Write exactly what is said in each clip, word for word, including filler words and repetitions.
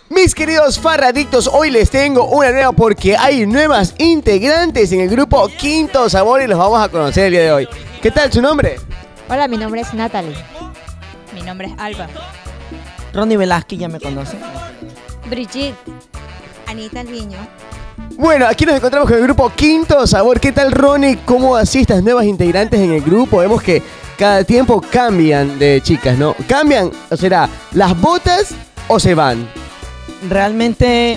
Mis queridos farradictos, hoy les tengo una nueva porque hay nuevas integrantes en el grupo Quinto Sabor y los vamos a conocer el día de hoy. ¿Qué tal su nombre? Hola, mi nombre es Natalie. Mi nombre es Alba. Ronnie Velázquez, ya me conoce. Brigitte. Anita Alviño. Bueno, aquí nos encontramos con el grupo Quinto Sabor. ¿Qué tal, Ronnie? ¿Cómo así estas nuevas integrantes en el grupo? Vemos que cada tiempo cambian de chicas, ¿no? ¿Cambian? O será, ¿las botas o se van? Realmente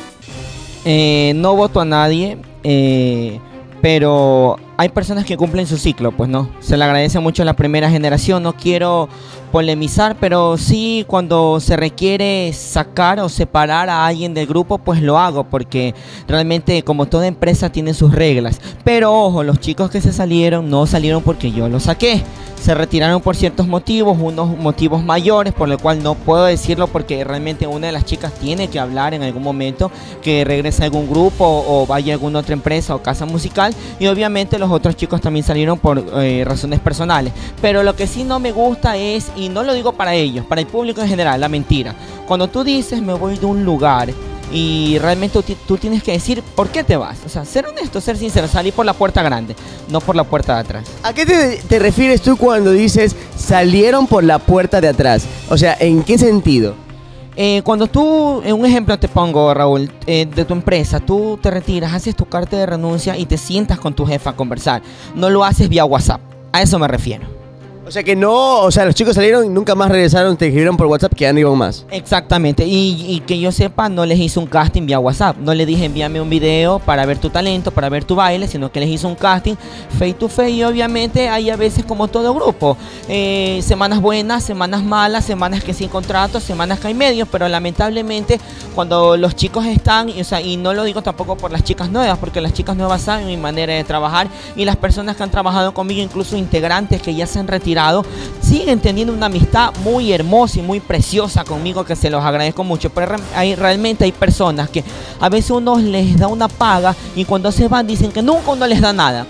eh, no voto a nadie, eh, pero hay personas que cumplen su ciclo, pues no. Se le agradece mucho a la primera generación, no quiero polemizar, pero sí cuando se requiere sacar o separar a alguien del grupo, pues lo hago, porque realmente como toda empresa tiene sus reglas. Pero ojo, los chicos que se salieron no salieron porque yo los saqué. Se retiraron por ciertos motivos, unos motivos mayores, por lo cual no puedo decirlo porque realmente una de las chicas tiene que hablar en algún momento, que regrese a algún grupo o vaya a alguna otra empresa o casa musical, y obviamente los otros chicos también salieron por eh, razones personales. Pero lo que sí no me gusta es, y no lo digo para ellos, para el público en general, la mentira. Cuando tú dices me voy de un lugar y realmente tú, tú tienes que decir por qué te vas. O sea, ser honesto, ser sincero, salir por la puerta grande, no por la puerta de atrás. ¿A qué te, te refieres tú cuando dices salieron por la puerta de atrás? O sea, ¿en qué sentido? Eh, cuando tú, en un ejemplo te pongo, Raúl, eh, de tu empresa, tú te retiras, haces tu carta de renuncia y te sientas con tu jefa a conversar. No lo haces vía WhatsApp, a eso me refiero. O sea que no, o sea, los chicos salieron y nunca más regresaron, te escribieron por WhatsApp que ya no iban más. Exactamente, y, y que yo sepa, no les hice un casting vía WhatsApp, no les dije envíame un video para ver tu talento, para ver tu baile, sino que les hice un casting face to face, y obviamente hay a veces como todo grupo, eh, semanas buenas, semanas malas, semanas que sin contrato, semanas que hay medios, pero lamentablemente cuando los chicos están, y, o sea, y no lo digo tampoco por las chicas nuevas, porque las chicas nuevas saben mi manera de trabajar, y las personas que han trabajado conmigo, incluso integrantes que ya se han retirado, siguen teniendo una amistad muy hermosa y muy preciosa conmigo, que se los agradezco mucho. Pero hay, realmente hay personas que a veces uno les da una paga y cuando se van dicen que nunca uno les da nada.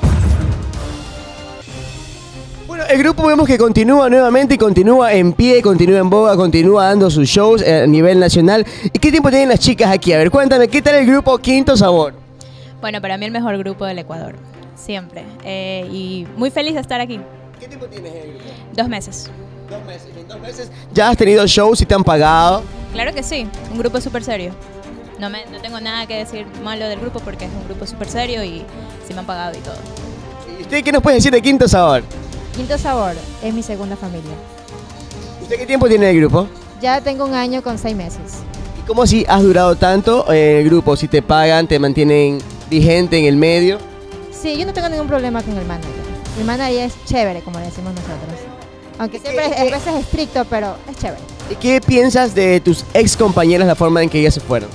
Bueno, el grupo vemos que continúa nuevamente y continúa en pie, continúa en boga, continúa dando sus shows a nivel nacional. ¿Y qué tiempo tienen las chicas aquí? A ver, cuéntame, ¿qué tal el grupo Quinto Sabor? Bueno, para mí el mejor grupo del Ecuador, siempre. Eh, y muy feliz de estar aquí. ¿Qué tiempo tienes en el grupo? Dos meses. Dos meses. ¿En dos meses ya has tenido shows y te han pagado? Claro que sí, un grupo súper serio. No, me, no tengo nada que decir malo del grupo porque es un grupo súper serio y sí me han pagado y todo. ¿Y usted qué nos puede decir de Quinto Sabor? Quinto Sabor es mi segunda familia. ¿Usted qué tiempo tiene en el grupo? Ya tengo un año con seis meses. ¿Y cómo si has durado tanto en el grupo? ¿Si te pagan, te mantienen vigente en el medio? Sí, yo no tengo ningún problema con el manager. Mi manager es chévere, como le decimos nosotros. Aunque siempre es, a veces es estricto, pero es chévere. ¿Y qué piensas de tus ex compañeras, la forma en que ellas se fueron?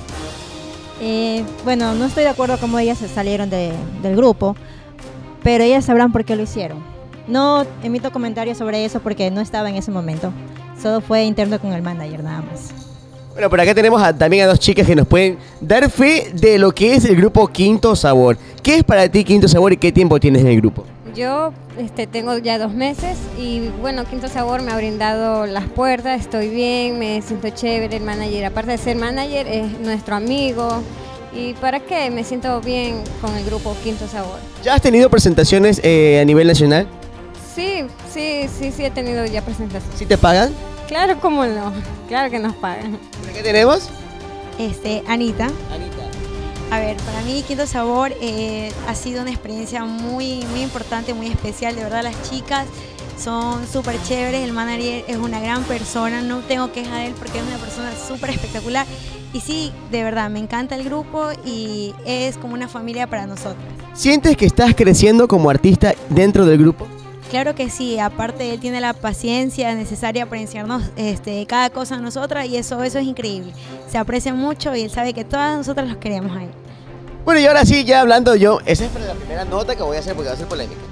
Eh, bueno, no estoy de acuerdo con cómo ellas se salieron de, del grupo, pero ellas sabrán por qué lo hicieron. No emito comentarios sobre eso porque no estaba en ese momento. Solo fue interno con el manager, nada más. Bueno, por acá tenemos a, también a dos chicas que nos pueden dar fe de lo que es el grupo Quinto Sabor. ¿Qué es para ti Quinto Sabor y qué tiempo tienes en el grupo? Yo este, tengo ya dos meses y bueno, Quinto Sabor me ha brindado las puertas, estoy bien, me siento chévere, el manager, aparte de ser manager, es nuestro amigo. ¿Y para qué? Me siento bien con el grupo Quinto Sabor. ¿Ya has tenido presentaciones eh, a nivel nacional? Sí, sí, sí, sí he tenido ya presentaciones. ¿Sí te pagan? Claro, cómo no, claro que nos pagan. ¿Por qué tenemos? Este, Anita. Anita. A ver, para mí Quinto Sabor eh, ha sido una experiencia muy, muy importante, muy especial. De verdad, las chicas son súper chéveres. El manager es una gran persona. No tengo queja de él porque es una persona súper espectacular. Y sí, de verdad, me encanta el grupo y es como una familia para nosotras. ¿Sientes que estás creciendo como artista dentro del grupo? Claro que sí, aparte él tiene la paciencia necesaria para enseñarnos este, cada cosa a nosotras y eso, eso es increíble. Se aprecia mucho y él sabe que todas nosotras los queremos a él. Bueno, y ahora sí, ya hablando yo, esa es para la primera nota que voy a hacer porque va a ser polémica.